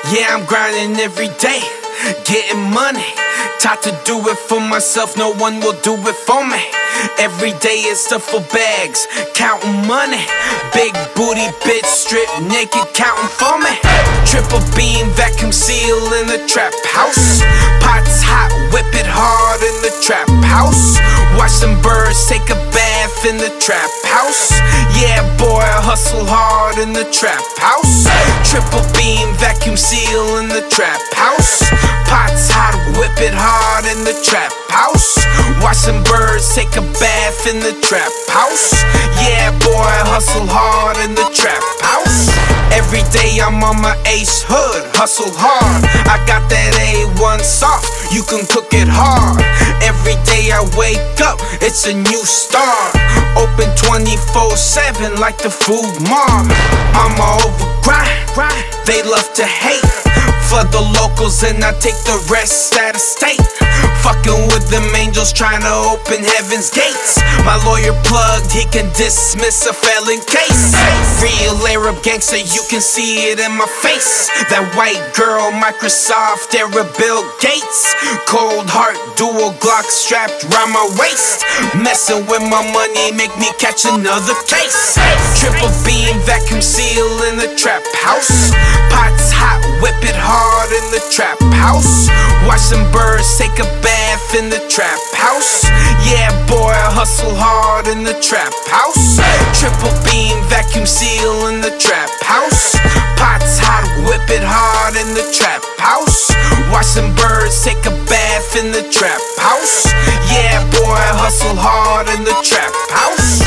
Yeah, I'm grinding every day, getting money. Taught to do it for myself, no one will do it for me. Every day is stuff for bags, counting money. Big booty bitch, strip naked, counting for me. Triple beam, vacuum seal in the trap house. Pots hot, whip it hard in the trap house. Watch some birds take a bath in the trap house. Yeah boy, I hustle hard in the trap house. Triple beam, vacuum seal in the trap house. Pots hot, whip it hard in the trap house. Watch some birds take a bath in the trap house. Yeah boy, I hustle hard in the trap house. Every day I'm on my ace hood, hustle hard. I got that A1 soft, you can cook it hard. Every day I wake up, it's a new start. Open 24/7 like the food mart. I'm over grind, they love to hate. For the locals and I take the rest out of state. Fucking with them angels trying to open heaven's gates. My lawyer plugged, he can dismiss a felon case. Real Arab gangster, you can see it in my face. That white girl, Microsoft era Bill Gates. Cold heart, dual Glock strapped round my waist. Messing with my money make me catch another case. Triple beam, vacuum seal in the trap house. Pots hot, whip it hard in the trap house. Watch some birds take a bath in the trap house. Yeah boy, I hustle hard in the trap house. Triple beam, vacuum seal in the trap house. Pots hot, whip it hard in the trap house. Watch some birds take a bath in the trap house. Yeah boy, I hustle hard in the trap house.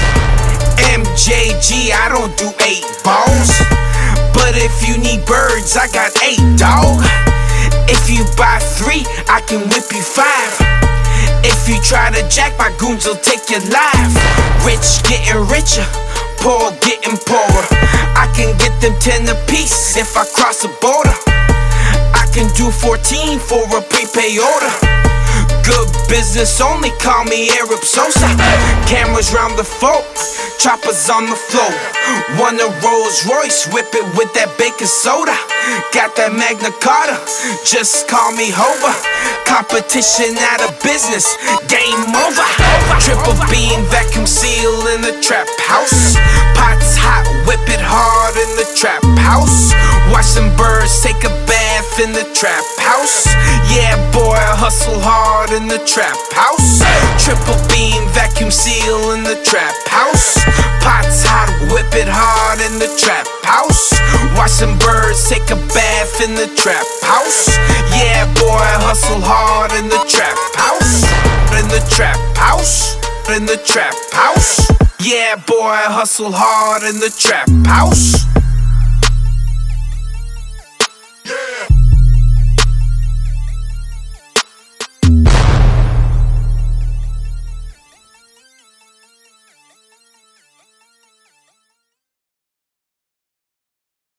MJG, I don't do 8 balls, but if you need birds, I got 8, dawg. If you buy 3, I can whip you 5. If you try to jack, my goons will take your life. Rich getting richer, poor getting poorer. I can get them 10 apiece if I cross the border. I can do 14 for a prepay order. Good business only, call me Arab Sosa. Cameras round the folk, choppers on the floor. Want a Rolls Royce, whip it with that baking soda. Got that Magna Carta, just call me Hova. Competition out of business, game over. Triple beam, vacuum seal in the trap house. Pots hot, whip it hard in the trap house. Watch some birds take a bath in the trap house. Yeah boy, I hustle hard in the trap house. Triple beam, vacuum seal in the trap house. Pots hot, whip it hard in the trap house. Watch some birds take a bath in the trap house. Yeah boy, I hustle hard in the trap house. In the trap house, in the trap house. Yeah boy, I hustle hard in the trap house.